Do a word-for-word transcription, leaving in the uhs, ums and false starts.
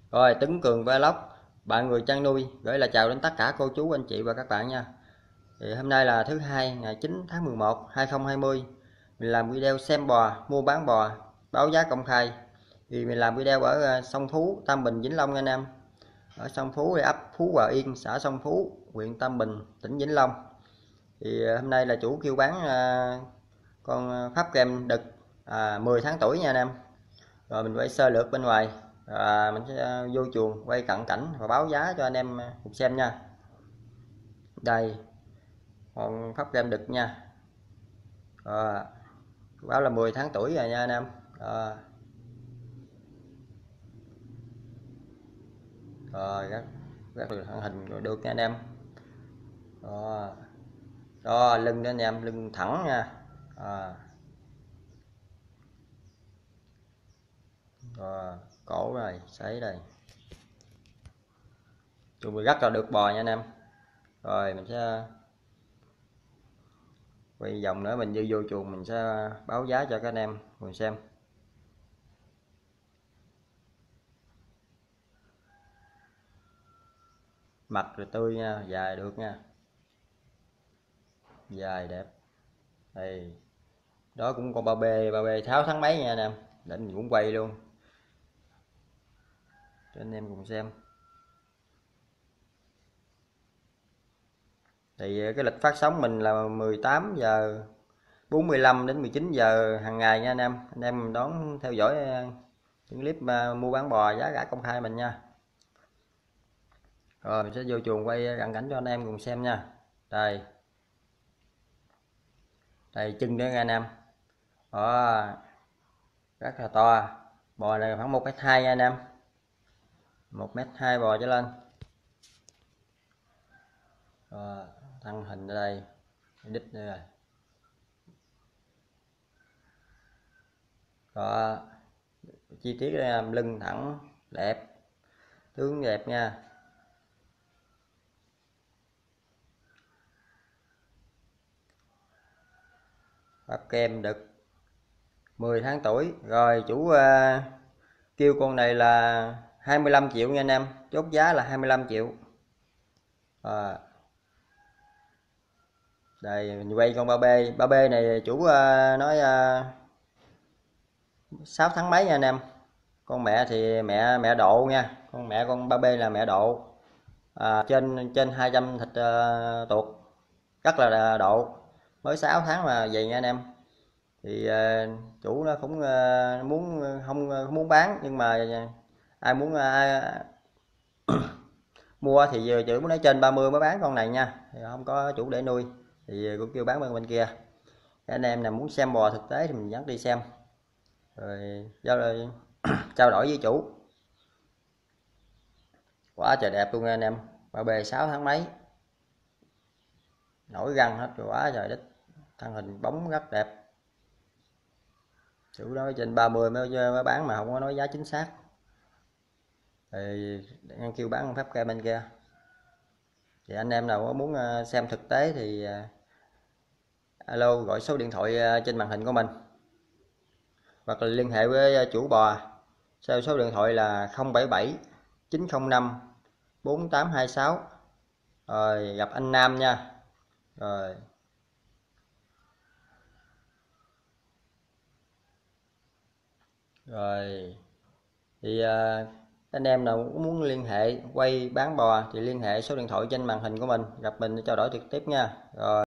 Rồi, Tuấn Cường Vlog, bạn người chăn nuôi gửi lời chào đến tất cả cô chú anh chị và các bạn nha. Thì hôm nay là thứ hai ngày chín tháng mười một năm hai nghìn không trăm hai mươi. Mình làm video xem bò, mua bán bò, báo giá công khai. Thì mình làm video ở ờ, Sông Phú, Tam Bình, Vĩnh Long nha anh em. Ở Sông Phú thì ấp Phú Hòa Yên, xã Sông Phú, huyện Tam Bình, tỉnh Vĩnh Long. Thì ờ, hôm nay là chủ kêu bán ờ, con Pháp Kem đực à, mười tháng tuổi nha anh em. Rồi mình quay sơ lược bên ngoài, và mình sẽ ờ, vô chuồng quay cận cảnh và báo giá cho anh em ờ, cùng xem nha. Đây, con Pháp Kem đực nha. Rồi, báo là mười tháng tuổi rồi nha anh em. Rồi, rồi rất rất là thân hình được nha anh em. Rồi, đó lưng đó anh em, lưng thẳng nha. Rồi, rồi cổ rồi, sấy đây. Chuồng rất là được bò nha anh em. Rồi mình sẽ quay vòng nữa, mình đi vô chuồng mình sẽ báo giá cho các anh em cùng xem. Mặt rồi tươi nha, dài được nha, dài đẹp. Đây, đó cũng con ba bê, ba bê tháo tháng mấy nha anh em, để mình cũng quay luôn cho anh em cùng xem. Thì cái lịch phát sóng mình là mười tám giờ bốn mươi lăm đến mười chín giờ hàng ngày nha anh em. Anh em đón theo dõi những clip mua bán bò giá cả công khai mình nha. Rồi mình sẽ vô chuồng quay cận cảnh cho anh em cùng xem nha. Đây, đây chân đó nha anh em. Đó, rất là to. Bò này khoảng một mét hai nha anh em, một mét hai bò trở lên. Rồi, thân hình ở đây, đít đây rồi. Đó, chi tiết đây, lưng thẳng đẹp, tướng đẹp nha. Pháp Kem đực mười tháng tuổi. Rồi chủ uh, kêu con này là hai mươi lăm triệu nha anh em, chốt giá là hai mươi lăm triệu. À, đây mình quay con ba bê, ba bê này chủ uh, nói uh, sáu tháng mấy nha anh em. Con mẹ thì mẹ mẹ độ nha, con mẹ con ba bê là mẹ độ, à, trên trên hai trăm thịt uh, tuột, rất là độ, mới sáu tháng mà vậy nha anh em. Thì uh, chủ nó cũng uh, muốn không, không muốn bán, nhưng mà ai muốn ai mua thì giờ chữ muốn nói trên ba mươi mới bán con này nha, thì không có chủ để nuôi thì cũng kêu bán bên bên kia. Anh em nào muốn xem bò thực tế thì mình dắt đi xem, rồi giao trao đổi với chủ. Quá trời đẹp luôn nha anh em, ba bê sáu tháng mấy, nổi răng hết rồi, quá trời đất, thân hình bóng rất đẹp. Chủ nói trên ba mươi mới, mới bán mà không có nói giá chính xác, thì đang kêu bán phép cây bên kia. Thì anh em nào có muốn xem thực tế thì alo gọi số điện thoại trên màn hình của mình, hoặc là liên hệ với chủ bò theo số điện thoại là không bảy bảy chín không năm bốn tám hai sáu. Rồi gặp anh Nam nha. Rồi, rồi thì uh, anh em nào cũng muốn liên hệ quay bán bò thì liên hệ số điện thoại trên màn hình của mình, gặp mình để trao đổi trực tiếp nha. Rồi.